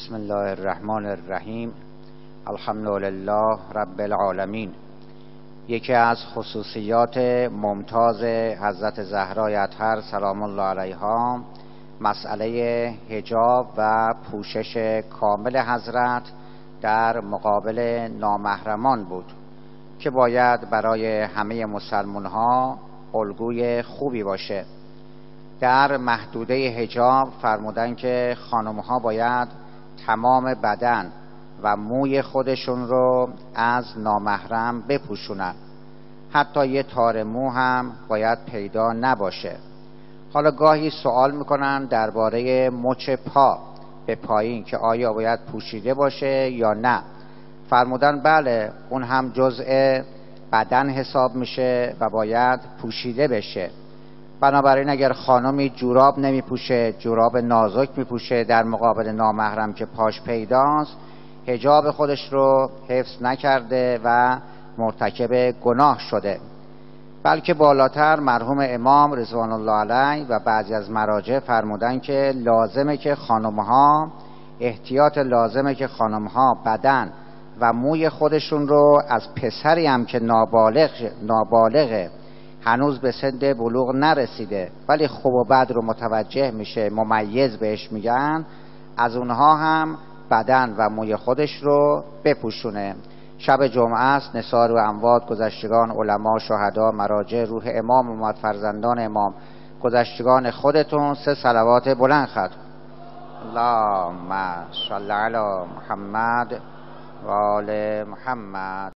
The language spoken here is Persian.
بسم الله الرحمن الرحیم. الحمدلله رب العالمین. یکی از خصوصیات ممتاز حضرت زهرای اطهر سلام الله علیها مسئله حجاب و پوشش کامل حضرت در مقابل نامحرمان بود که باید برای همه مسلمان ها الگوی خوبی باشه. در محدوده حجاب فرمودن که خانم ها باید تمام بدن و موی خودشون رو از نامحرم بپوشونن، حتی یه تار مو هم باید پیدا نباشه. حالا گاهی سوال میکنن درباره مچ پا به پایین که آیا باید پوشیده باشه یا نه. فرمودن بله، اون هم جزء بدن حساب میشه و باید پوشیده بشه. بنابراین اگر خانمی جوراب نمیپوشه، جوراب نازک میپوشه در مقابل نامحرم که پاش پیداست، حجاب خودش رو حفظ نکرده و مرتکب گناه شده. بلکه بالاتر مرحوم امام رضوان الله علیه و بعضی از مراجع فرمودن که لازمه که خانمها لازمه که خانمها بدن و موی خودشون رو از پسری هم که نابالغه، هنوز به سن بلوغ نرسیده ولی خوب و بد رو متوجه میشه، ممیز بهش میگن، از اونها هم بدن و موی خودش رو بپوشونه. شب جمعه است، نثار و اموات، گذشتگان، علما، شهدا، مراجع، روح امام اومد، فرزندان امام، گذشتگان خودتون 3 صلوات بلند ختم. اللهم صل علی محمد و آل محمد.